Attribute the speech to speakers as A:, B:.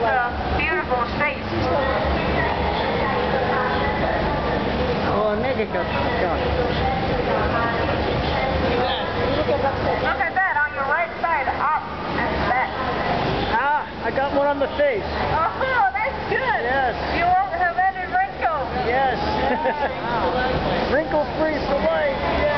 A: beautiful face.
B: Oh, Mexico.
A: Look at that on your right side, up and back.
B: Ah, I got one on the face.
A: Oh, that's good.
B: Yes.
A: You won't have any wrinkles.
B: Yes. Wrinkles freeze for life. Yes.